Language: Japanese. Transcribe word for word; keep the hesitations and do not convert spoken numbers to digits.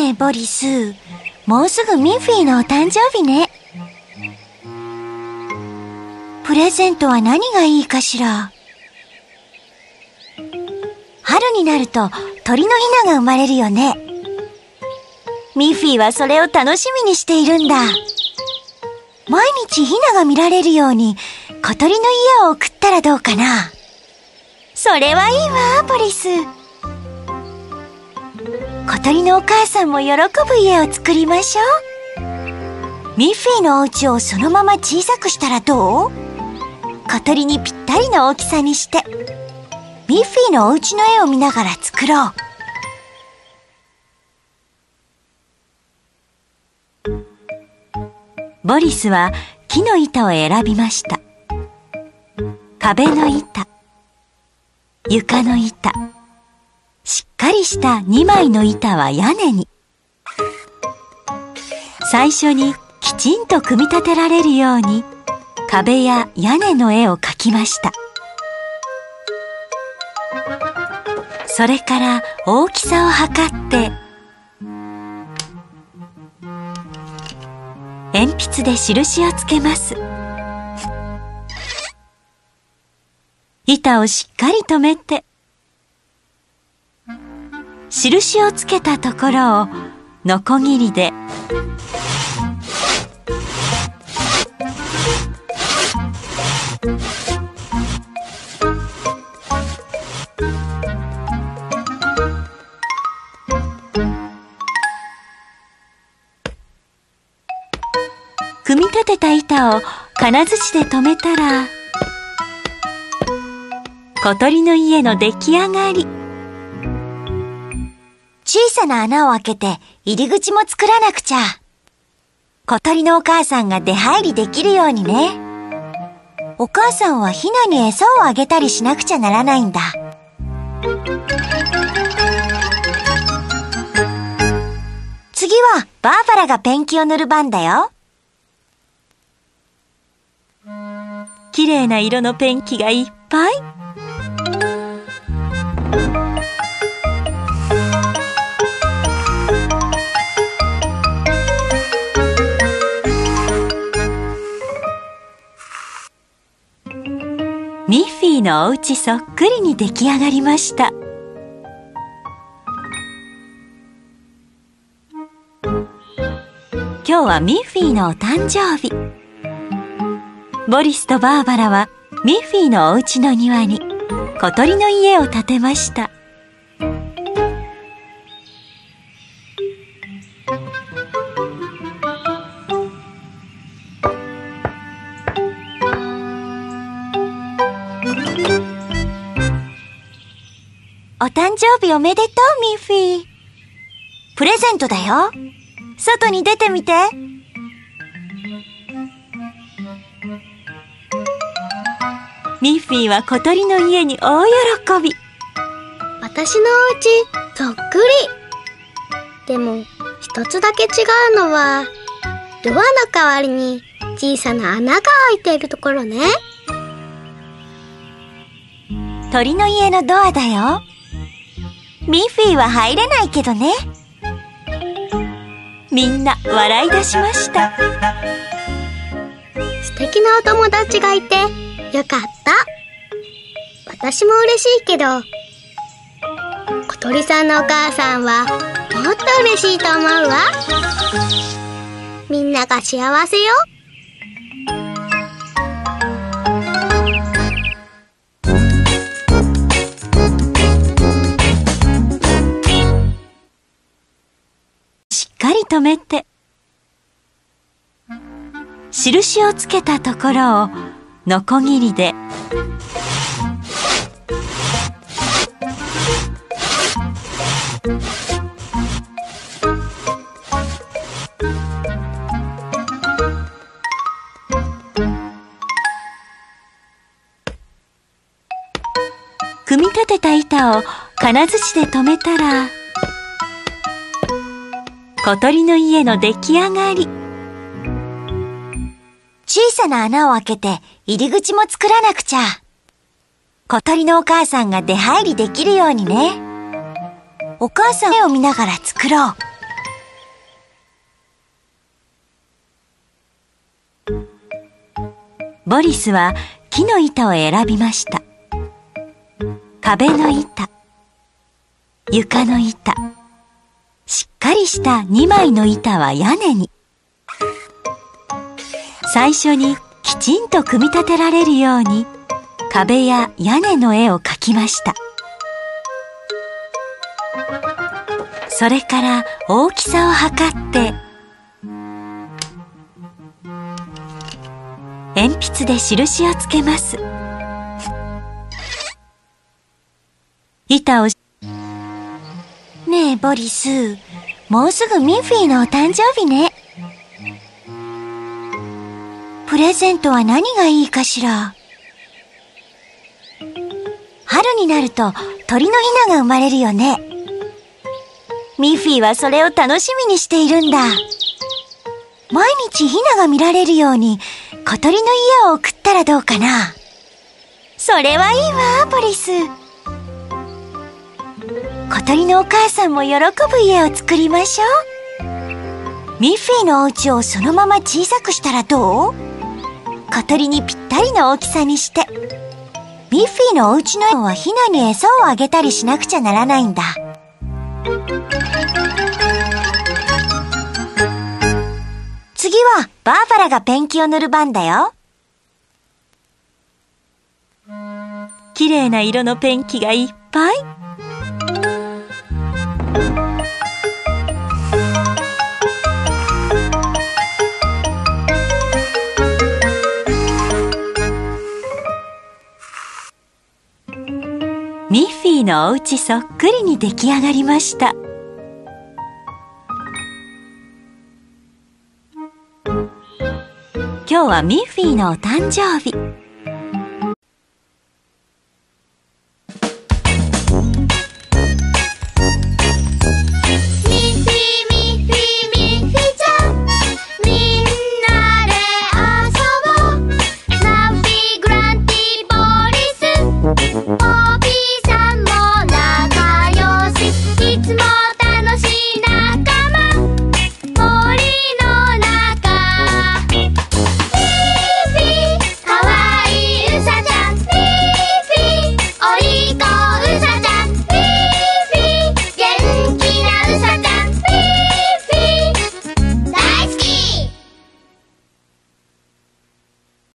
ねえ、ボリス。もうすぐミッフィーのお誕生日ね。プレゼントは何がいいかしら。春になると鳥のヒナが生まれるよね。ミッフィーはそれを楽しみにしているんだ。毎日ヒナが見られるように小鳥の家を送ったらどうかな。それはいいわ、ボリス。小鳥のお母さんも喜ぶ家を作りましょう。ミッフィーのお家をそのまま小さくしたらどう？小鳥にぴったりの大きさにして、ミッフィーのお家の絵を見ながら作ろう。ボリスは木の板を選びました。壁の板、床の板、しっかりしたにまいの板は屋根に。最初にきちんと組み立てられるように壁や屋根の絵を描きました。それから大きさを測って鉛筆で印をつけます。板をしっかり留めて、印をつけたところをノコギリで組み立てた板を金槌で留めたら、小鳥の家の出来上がり。小さな穴を開けて入り口も作らなくちゃ。小鳥のお母さんが出入りできるようにね。お母さんはヒナに餌をあげたりしなくちゃならないんだ。次はバーバラがペンキを塗る番だよ。綺麗な色のペンキがいっぱい。ミッフィーのお家そっくりに出来上がりました。今日はミッフィーのお誕生日。ボリスとバーバラはミッフィーのお家の庭に小鳥の家を建てました。お誕生日おめでとう、ミッフィー。プレゼントだよ。外に出てみて。ミッフィーは小鳥の家に大喜び。 私のお家そっくり。でも一つだけ違うのは、ドアの代わりに小さな穴が開いているところね。 鳥の家のドアだよ。ミッフィーは入れないけどね。みんな笑い出しました。 素敵なお友達がいてよかった。私も嬉しいけど、小鳥さんのお母さんはもっと嬉しいと思うわ。みんなが幸せよ。 しっかり留めて、印をつけたところをノコギリで組み立てた板を金槌で留めたら、小鳥の家の出来上がり。小さな穴を開けて入り口も作らなくちゃ。小鳥のお母さんが出入りできるようにね。お母さんの絵を見ながら作ろう。 ボリスは木の板を選びました。壁の板、床の板、しっかりしたにまいの板は屋根に。最初にきちんと組み立てられるように壁や屋根の絵を描きました。それから大きさを測って鉛筆で印をつけます。板を。ねえボリス、もうすぐミッフィーのお誕生日ね。プレゼントは何がいいかしら。春になると鳥のヒナが生まれるよね。ミッフィーはそれを楽しみにしているんだ。毎日ヒナが見られるように小鳥の家を送ったらどうかな。それはいいわ、ボリス。小鳥のお母さんも喜ぶ家を作りましょう。ミッフィーのお家をそのまま小さくしたらどう？小鳥にぴったりの大きさにして。ミッフィーのお家のはヒナに餌をあげたりしなくちゃならないんだ。次はバーバラがペンキを塗る番だよ。綺麗な色のペンキがいっぱい。ミッフィーのお家そっくりに出来上がりました。今日はミッフィーのお誕生日。